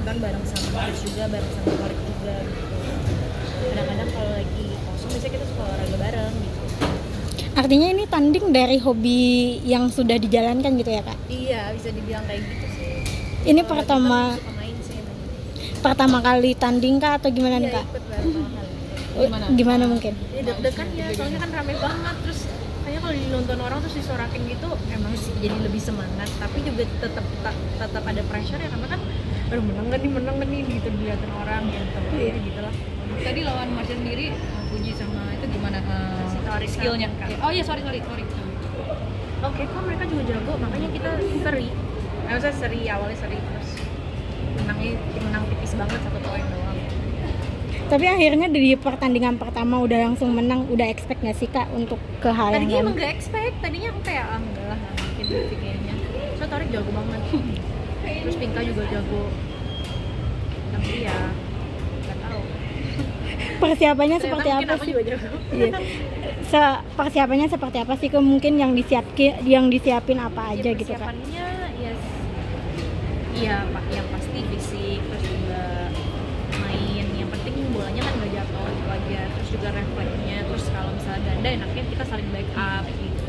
nonton bareng sama Chris juga, bareng sama Torik juga gitu. Kadang-kadang kalau lagi kosong biasanya kita suka olahraga bareng gitu. Artinya ini tanding dari hobi yang sudah dijalankan gitu ya Kak? Iya, bisa dibilang kayak gitu sih. Ini Kalau suka main sih emang. pertama kali tanding Kak atau gimana nih Iya, Kak? ikut pertama kali. Gimana mungkin? Ya deg-degan ya, soalnya kan rame banget, terus kayaknya kalau dinonton orang terus disorakin gitu emang sih jadi lebih semangat, tapi juga tetap ada pressure ya, karena kan aduh menang gak nih gitu dilihatin orang gitu. Iya. Gitu lah. Tadi lawan Marsha sendiri, Puji sama itu gimana skillnya? Oh iya, sorry. Oke, kok mereka juga jago, makanya kita seri. Maksudnya awalnya seri, terus menang tipis banget 1 poin doang. Tapi akhirnya di pertandingan pertama udah langsung menang, udah expect gak sih Kak untuk ke hal yang Tadinya lain? emang gak expect, tadinya aku kayak enggak lah, gak mungkin gitu kayaknya. So Torik jago banget, terus Pinka juga jago, tapi ya gak tahu. Persiapannya Ternyata seperti mungkin apa aku sih? juga jago. Iya. Persiapannya seperti apa sih? Mungkin yang disiapin apa aja Ya, gitu Kak? persiapannya ya Pak, yang pasti fisik, terus juga main, yang penting bolanya kan gak jatuh gitu aja, terus juga refleksnya, terus kalau misalnya ganda enaknya kita saling backup gitu.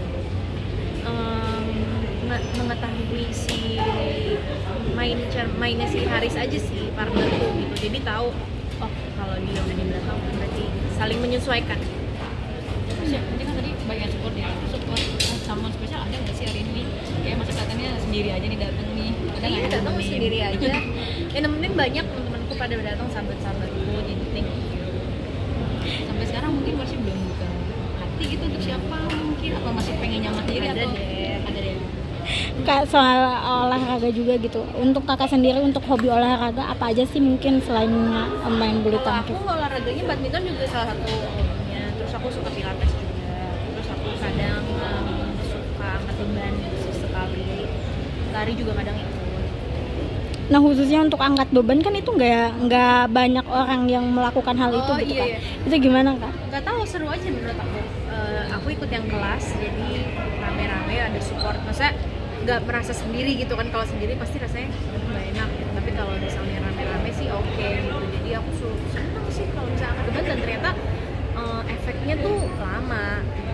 Mengetahui si mainnya si Haris aja sih, partnerku gitu, jadi tahu oh kalau dia udah di belakang berarti saling menyesuaikan. Maksudnya kan tadi banyak support sama spesial ada nggak sih hari ini? Kayak masa katanya sendiri aja nih datang nih. Ada Iya, nggak datang nemenin? sendiri aja. Ya nemenin banyak teman-temanku pada datang, sahabat-sahabatku, jadi thank you. Sampai sekarang mungkin masih belum buka hati gitu untuk siapa mungkin, atau masih pengen nyaman sendiri Ada atau deh. ada deh. Kak, soal olahraga juga gitu. Untuk Kakak sendiri untuk hobi olahraga apa aja sih mungkin selain main bulu Kalau aku tangkis? olahraganya badminton juga salah satu hobinya. Terus aku suka pilates juga. Terus aku kadang suka angkat beban sesekali. Lari juga kadang ikut. Nah khususnya untuk angkat beban kan itu nggak banyak orang yang melakukan hal itu gitu iya, Kak. Itu gimana Kak? Gak tahu, seru aja menurut aku. Aku ikut yang kelas, jadi rame-rame ada support. Masa nggak merasa sendiri gitu kan? Kalau sendiri pasti rasanya nggak enak gitu. Tapi kalau misalnya rame-rame sih oke gitu. Jadi aku senang sih kalau misalnya angkat beban, dan ternyata efeknya tuh lama.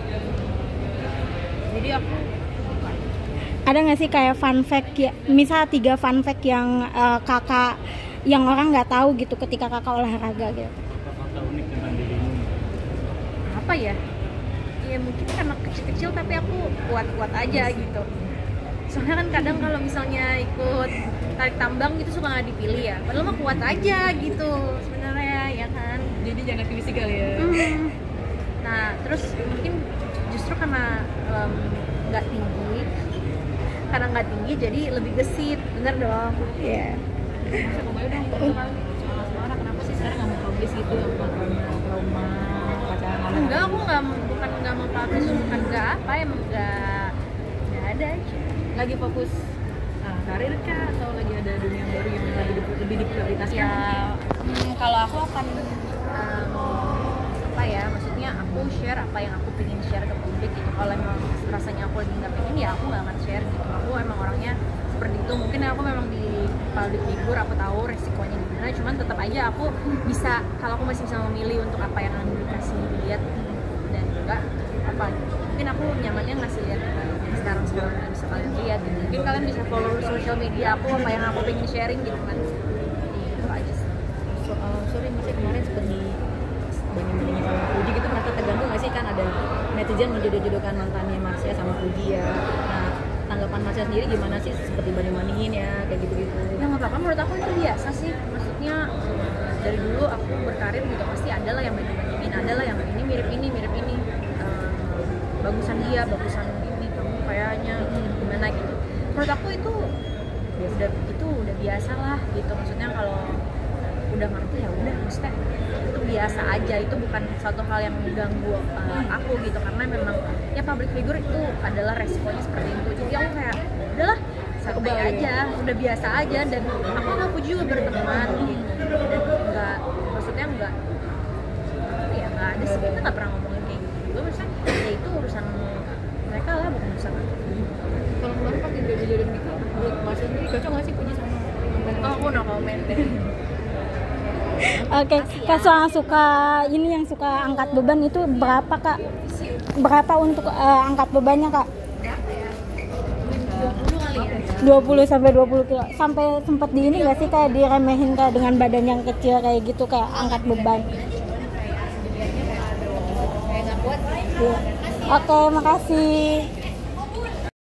Jadi aku Ada nggak sih kayak fun fact ya? Misal 3 fun fact yang Kakak yang orang nggak tahu gitu ketika Kakak olahraga gitu. Fakta unik tentang dirimu. apa ya? Ya mungkin karena kecil-kecil tapi aku kuat-kuat aja gitu. Soalnya kan kadang kalau misalnya ikut tarik tambang gitu suka nggak dipilih ya. Padahal mah kuat aja gitu sebenarnya ya kan. Jadi jangan fisik kali ya. Nah terus mungkin justru karena nggak tinggi, jadi lebih gesit, bener dong. Iya. Masa kembali dong soal suara, kenapa sih sekarang nggak mau publish gitu, apa trauma pacaran? Enggak, aku bukan nggak mau publish, bukan nggak apa, emang nggak ada aja. Lagi fokus karir kah, atau lagi ada dunia baru yang lagi lebih diprioritaskan? Ya kalau aku akan apa ya, maksudnya aku share apa yang aku pengen share ke publik gitu. Kalau emang rasanya aku lagi nggak pengen, ya aku nggak akan share gitu. Aku emang orangnya seperti itu. Mungkin aku memang di public figure, aku tahu resikonya gimana, cuman tetap aja aku bisa, kalau aku masih bisa memilih untuk apa yang akan dikasih lihat dan enggak apa, mungkin aku nyamannya ngasih lihat sekarang yang bisa kalian lihat gitu. Mungkin kalian bisa follow sosial media aku, apa yang aku pengen sharing gitu kan. Itu aja sih. Sorry, masih kemarin seperti banding-bandingin sama Puji gitu, merasa terganggu nggak sih? Kan ada netizen menjodoh-jodohkan mantannya Marsha sama Puji ya. Nah, tanggapan Marsha sendiri gimana sih, seperti banding-bandingin ya, kayak gitu-gitu? Ya nggak apa-apa, menurut aku itu biasa sih. Maksudnya dari dulu aku berkarir juga pasti ada lah yang banding-bandingin, ada lah yang ini mirip ini, bagusan dia, bagusan ini, kamu kayaknya gimana gitu. Menurut aku itu udah biasa lah gitu. Maksudnya kalau udah ngerti ya udah, maksudnya itu biasa aja, itu bukan suatu hal yang mengganggu aku gitu, karena memang ya public figure itu adalah resikonya seperti itu. Jadi aku kayak udahlah, santai aja, udah biasa aja, dan aku sama Puji juga berteman gitu, dan maksudnya nggak ada sih, kita nggak pernah ngomongin kayak gitu juga. Maksudnya ya itu urusan mereka lah, bukan urusan aku. Kalau kemarin pas jodoh-jodohin gitu, menurut Marsha sendiri cocok nggak sih Puji sama mantan? Oh, aku no comment deh. Oke, Kak soal suka ini yang suka angkat beban itu berapa Kak? Berapa untuk angkat bebannya Kak? Berapa ya? 20 kali ya? 20 sampai 20 kilo. Sampai sempat di ini nggak sih kayak diremehin kayak dengan badan yang kecil kayak gitu kayak angkat beban? Kayak nggak kuat sih. Oke, makasih.